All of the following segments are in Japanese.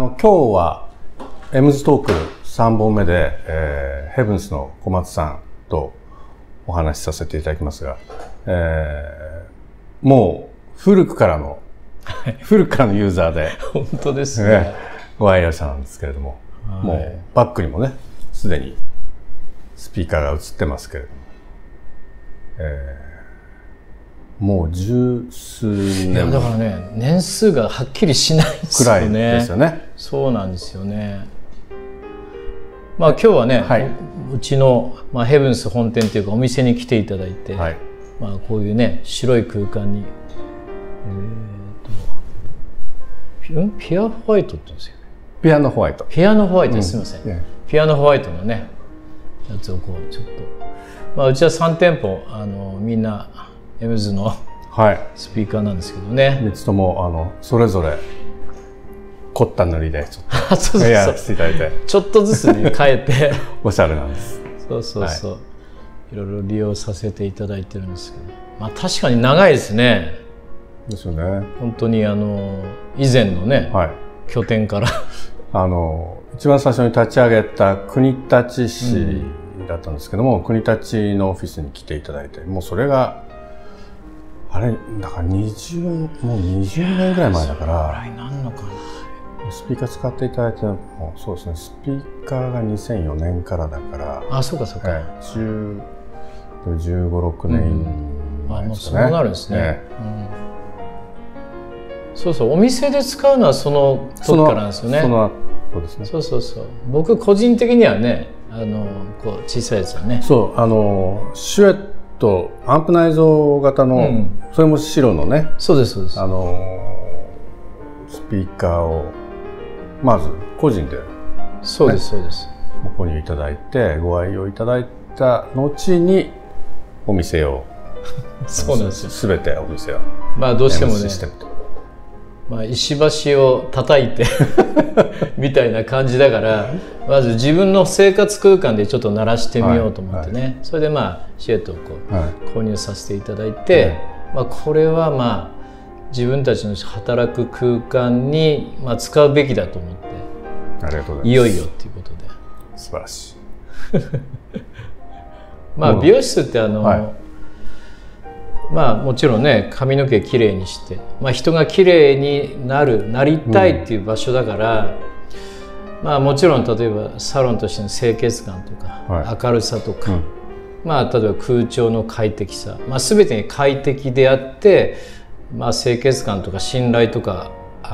今日はエムズトーク3本目で、ヘブンスの小松さんとお話しさせていただきますが、もう古くからのユーザーで本当ですね、 ご愛用者なんですけれども、もうバックにもねすでにスピーカーが映ってますけれども、もう十数年だからね、年数がはっきりしないですよね。 くらいですよね。 そうなんですよね。まあ今日はね、はい、うちの、ヘブンス本店というかお店に来ていただいて、はい、こういうね白い空間に、ピアホワイトって言うんですよね。 ピアノホワイト。 ピアノホワイト、すみません。ピアノホワイトのねやつをこうちょっと、うちは3店舗みんなエムズのスピーカーなんですけどね。 3つともそれぞれ凝った塗りでちょっとやらせていただいて、 ちょっとずつね変えておしゃれなんです。 そうそうそう、はい、いろいろ利用させていただいてるんですけど、確かに長いですね。 ですよね。 本当に以前のね、はい、拠点から一番最初に立ち上げた国立市だったんですけども、国立のオフィスに来ていただいて、もうそれがあれだからもう20年ぐらい前だから、スピーカー使っていただいてもそうですね、スピーカーが2004年からだから、 あ、そうかそうか、 15、16年前ですかね。 そうなるんですね。そうそう、お店で使うのはその時からなんですよね。 そうですね。 そうそうそう。僕個人的にはね、こう小さいやつはね。 そう、シュエットアンプ内蔵型の、それも白のね。 そうですそうです。 スピーカーをまず個人で、 そうですそうです。 ご購入いただいてご愛用いただいた後にお店をそうなんですよ。 すべてお店はどうしてもね、石橋を叩いてみたいな感じだから、まず自分の生活空間でちょっと鳴らしてみようと思ってね、それでシュエットをこう、購入させていただいて、これは自分たちの働く空間に使うべきだと思って、 ありがとうございます。 いよいよっていうことで素晴らしい。 美容室ってもちろんね髪の毛きれいにして、人がきれいになりたいっていう場所だから、もちろん例えばサロンとしての清潔感とか、明るさとか、例えば空調の快適さ、全てに快適であって、清潔感とか信頼とか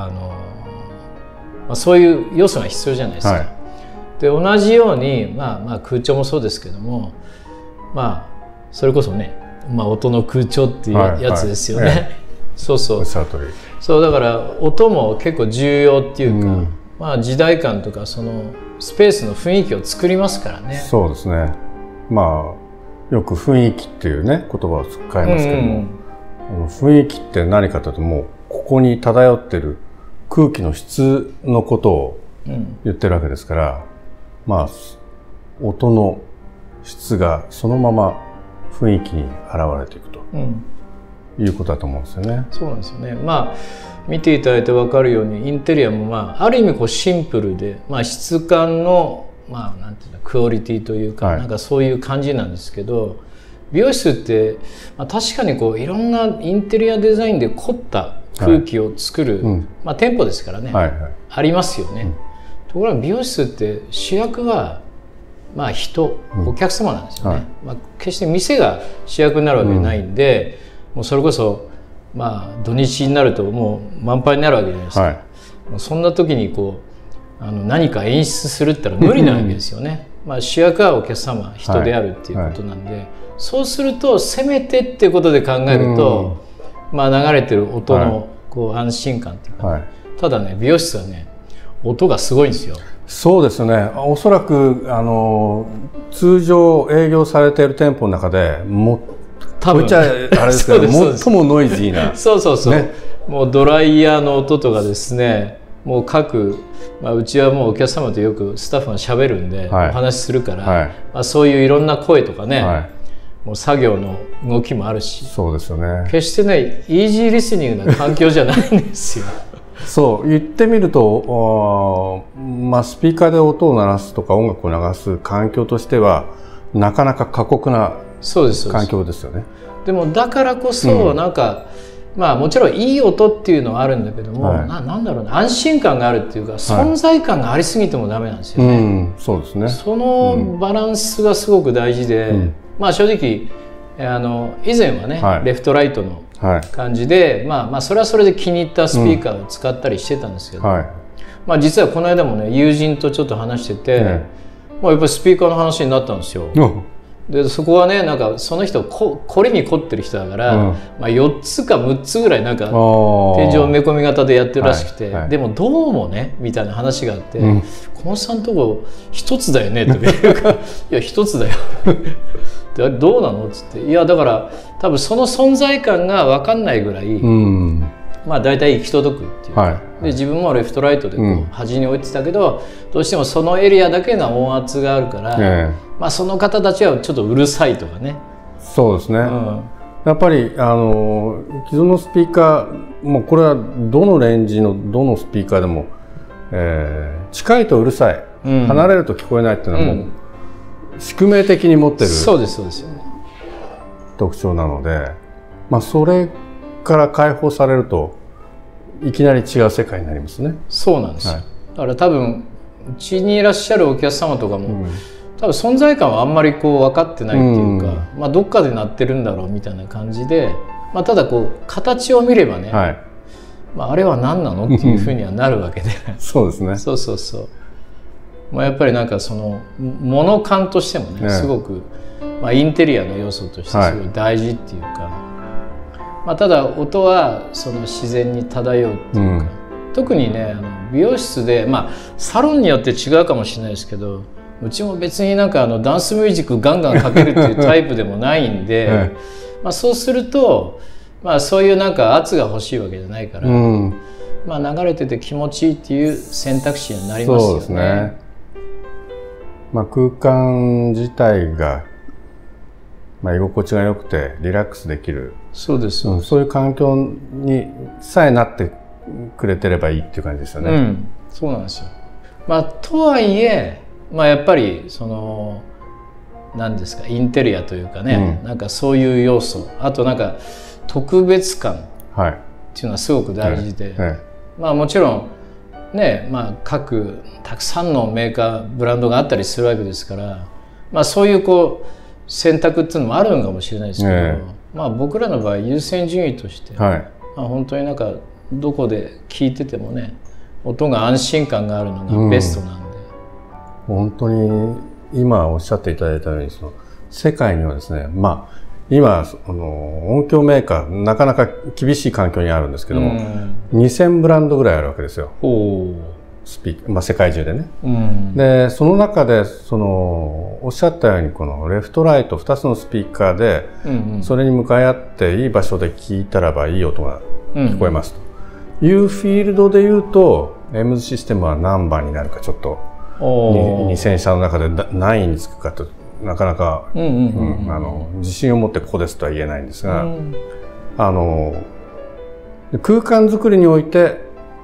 そういう要素が必要じゃないですか。で同じように、空調もそうですけども、それこそね、音の空調っていうやつですよね。そうそう。そうだから音も結構重要っていうか、時代感とかそのスペースの雰囲気を作りますからね。 そうですね。よく雰囲気っていうね言葉を使いますけども、雰囲気って何かというと、もうここに漂ってる空気の質のことを言ってるわけですから、音の質がそのまま雰囲気に現れていくと、いうことだと思うんですよね。 そうなんですよね。見ていただいて分かるようにインテリアもある意味こうシンプルで、質感のなんていうのクオリティというか、なんかそういう感じなんですけど、美容室って、確かにこういろんなインテリアデザインで凝った空気を作る、店舗ですからね、ありますよね。ところが美容室って主役は人、お客様なんですよね。決して店が主役になるわけじゃないんで、もうそれこそ土日になるともう満杯になるわけじゃないですか。そんな時にこう何か演出するって言ったら無理なわけですよね。主役はお客様、人であるっていうことなんで、そうするとせめてっていうことで考えると、流れてる音のこう安心感っていうか、ただね美容室はね音がすごいんですよ。 そうですよね。おそらく通常営業されている店舗の中で多分あれですけど最もノイジーなそうそうそう、ね、もうドライヤーの音とかですね、もう各、うちはもうお客様とよくスタッフがしゃべるんで、お話しするから、そういういろんな声とかね、もう作業の動きもあるし、 そうですよね。 決してねイージーリスニングな環境じゃないんですよ。 そう言ってみると、まあ、スピーカーで音を鳴らすとか音楽を流す環境としてはなかなか過酷な環境ですよね。 でもだからこそなんか、まあもちろんいい音っていうのはあるんだけども、なんだろうね、安心感があるっていうか存在感がありすぎてもダメなんですよね。 そうですね。 そのバランスがすごく大事で、まあ正直以前はね、レフトライトの感じで、まあそれはそれで気に入ったスピーカーを使ったりしてたんですけど、まあ実はこの間もね友人とちょっと話してて、まあやっぱりスピーカーの話になったんですよ。でそこはねなんかその人凝りに凝ってる人だから、まあ4つか6つぐらいなんか天井埋め込み型でやってるらしくて、でもどうもねみたいな話があって「小野さんとこ1つだよね」とか言うから「いや1つだよ」でどうなのっつって「いやだから多分その存在感が分かんないぐらい、まあ大体行き届くっていうか、で自分もレフトライトでこう端に置いてたけど、どうしてもそのエリアだけの音圧があるから、まあその方たちはちょっとうるさいとかね。 そうですね、やっぱり既存のスピーカーもうこれはどのレンジのどのスピーカーでも、近いとうるさい、離れると聞こえないっていうのはもう、宿命的に持ってる特徴なので、まあそれから解放されるといきなり違う世界になりますね。 そうなんですよ、だから多分うちにいらっしゃるお客様とかも、多分存在感はあんまりこう分かってないっていうか、まあどっかで鳴ってるんだろうみたいな感じで、まあただこう形を見ればね、まああれは何なのっていうふうにはなるわけでそうですね。 そうそうそう。まあやっぱりなんかその物感としてもね、すごく、まあ、インテリアの要素としてすごい大事っていうか、まあただ音はその自然に漂うっていうか、特にね美容室で、まあサロンによって違うかもしれないですけど、うちも別になんかダンスミュージックガンガンかけるっていうタイプでもないんで、まあそうすると、まあそういうなんか圧が欲しいわけじゃないから、まあ流れてて気持ちいいっていう選択肢になりますよね。そうですね。 まあ空間自体が、まあ、居心地が良くてリラックスできる、そういう環境にさえなってくれてればいいっていう感じですよね。 そうなんですよ。まあとはいえ、まあやっぱりその何ですか、インテリアというかね、なんかそういう要素、あとなんか特別感っていうのはすごく大事で、まあもちろんね、まあ各たくさんのメーカーブランドがあったりするわけですから、まあそういうこう選択っていうのもあるのかもしれないですけど、まあ僕らの場合優先順位として、まあ本当になんかどこで聞いててもね、音が安心感があるのがベストなんで、 本当に今おっしゃっていただいたように、その世界にはですね、まあ今音響メーカーなかなか厳しい環境にあるんですけども、2000ブランドぐらいあるわけですよ。スピーカー、まあ、世界中でね。でその中でおっしゃったようにこのレフトライト2つのスピーカーで、それに向かい合っていい場所で聞いたらばいい音が聞こえますというフィールドでいうと、エムズシステムは何番になるかちょっと2000社の中で何位につくかとなかなか自信を持ってここですとは言えないんですが、空間づくりにおいて、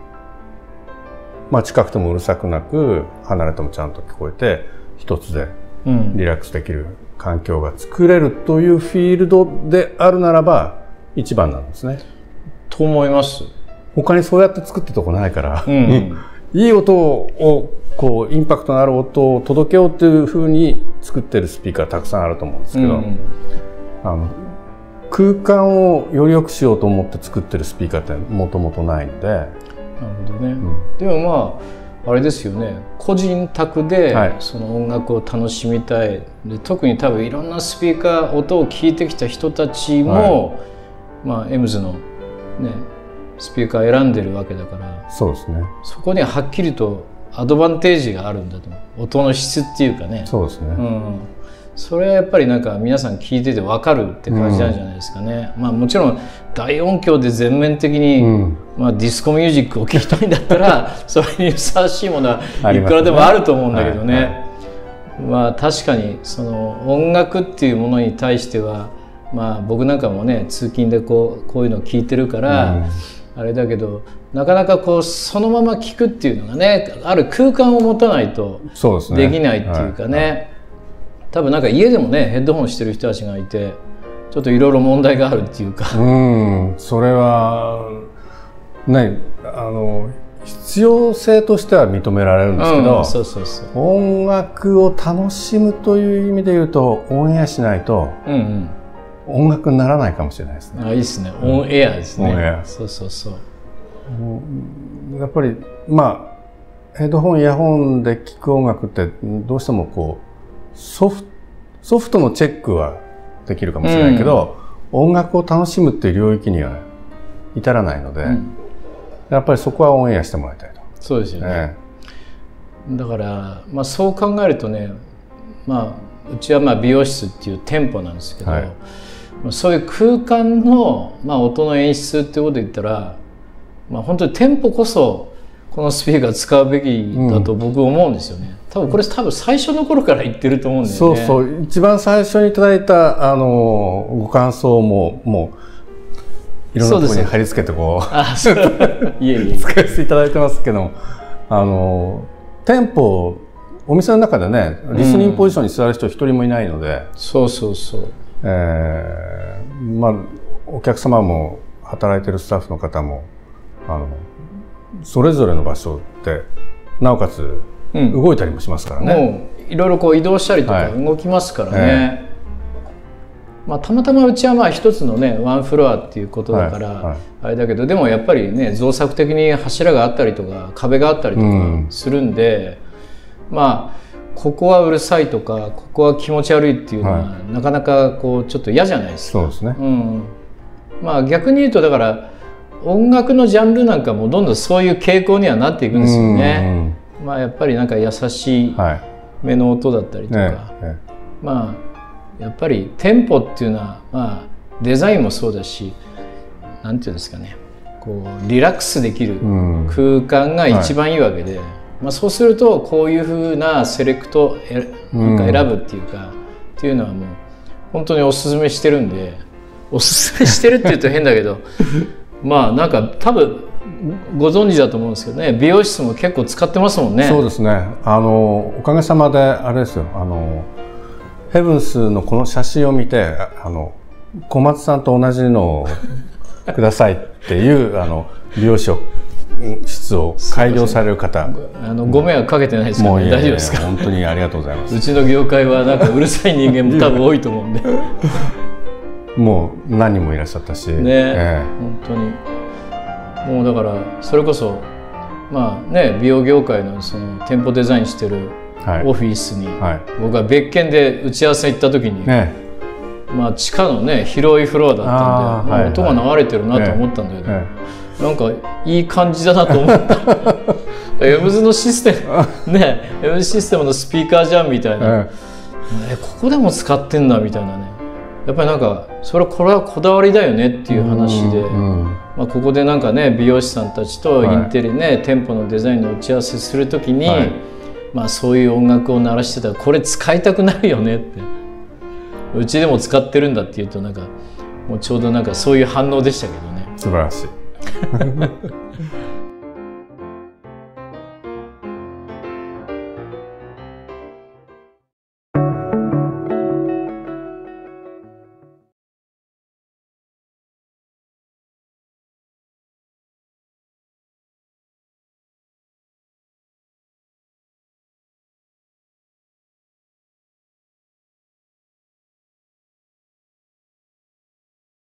まあ、近くてもうるさくなく離れてもちゃんと聞こえて一つでリラックスできる環境が作れるというフィールドであるならば一番なんですね。 と思います。 他にそうやって作ってるとこないから、いい音をこうインパクトのある音を届けようっていうふうに作ってるスピーカーたくさんあると思うんですけど、空間をより良くしようと思って作ってるスピーカーってもともとないので。 なるほどね。でもまああれですよね、個人宅でその音楽を楽しみたい、で特に多分いろんなスピーカー音を聞いてきた人たちも、まあエムズのねスピーカー選んでるわけだから、 そうですね、 そこにははっきりとアドバンテージがあるんだと思う。音の質っていうかね。 そうですね、 それはやっぱりなんか皆さん聞いてて分かるって感じなんじゃないですかね。まあもちろん大音響で全面的に、まあディスコミュージックを聴きたいんだったらそれにふさわしいものはいくらでもあると思うんだけどね。まあ確かにその音楽っていうものに対しては、まあ僕なんかもね通勤でこういうのを聞いてるから、 あれだけど、なかなかこうそのまま聞くっていうのがね、ある空間を持たないとできないっていうかね、多分なんか家でもねヘッドホンしてる人たちがいてちょっといろいろ問題があるっていうか、 それはね、必要性としては認められるんですけど、音楽を楽しむという意味で言うとオンエアしないと音楽にならないかもしれないですね。 いいですね、オンエアですね。 オンエア、やっぱりまあヘッドホンイヤホンで聴く音楽ってどうしてもこうソフトのチェックはできるかもしれないけど、音楽を楽しむっていう領域には至らないので、やっぱりそこはオンエアしてもらいたいと。 そうですよね。だから、まあ、そう考えるとね、まあ、うちはまあ美容室っていう店舗なんですけど、そういう空間の、まあ、音の演出っていうことで言ったら、まあ、本当に店舗こそこのスピーカー使うべきだと僕思うんですよね。多分最初の頃から言ってると思うんだよね。 一番最初にいただいたご感想ももういろんなところに貼り付けてこう使わせていただいてますけども、店舗お店の中でねリスニングポジションに座る人一人もいないので、まあお客様も働いてるスタッフの方もそれぞれの場所でなおかつ動いたりもしますからね。 もういろいろこう移動したりとか動きますからね。まあたまたまうちはまあ一つのねワンフロアっていうことだからあれだけど、でもやっぱりね造作的に柱があったりとか壁があったりとかするんで、まあここはうるさいとかここは気持ち悪いっていうのはなかなかこうちょっと嫌じゃないですか。 そうですね。 まあ逆に言うとだから音楽のジャンルなんかもどんどんそういう傾向にはなっていくんですよね。まあやっぱりなんか優しい目の音だったりとか、まあやっぱりテンポっていうのはまあデザインもそうだし、なんていうんですかね、こうリラックスできる空間が一番いいわけで、まあそうするとこういうふうなセレクトなんか選ぶっていうかっていうのはもう本当におすすめしてるんで、おすすめしてるって言うと変だけどまあなんか多分ご存知だと思うんですけどね、美容室も結構使ってますもんね。 そうですね。おかげさまであれですよ、ヘブンスのこの写真を見て小松さんと同じのをくださいっていう美容室を開業される方、 ご迷惑かけてないですかね。大丈夫ですか。 本当にありがとうございます。 うちの業界はなんかうるさい人間も多分多いと思うんでもう何人もいらっしゃったしね、本当にもうだからそれこそまあね美容業界のその店舗デザインしてるオフィスに僕は別件で打ち合わせ行った時に、まあ地下のね広いフロアだったんで音が流れてるなと思ったんだけど、なんかいい感じだなと思ったエムズのシステムね、エムズシステムのスピーカーじゃんみたいな、ここでも使ってんだみたいなね。やっぱりなんかこれはこだわりだよねっていう話で、まあここでなんかね美容師さんたちとインテリね店舗のデザインの打ち合わせするときに、まあそういう音楽を鳴らしてたらこれ使いたくなるよねって、うちでも使ってるんだっていうとなんかもうちょうどなんかそういう反応でしたけどね。 素晴らしい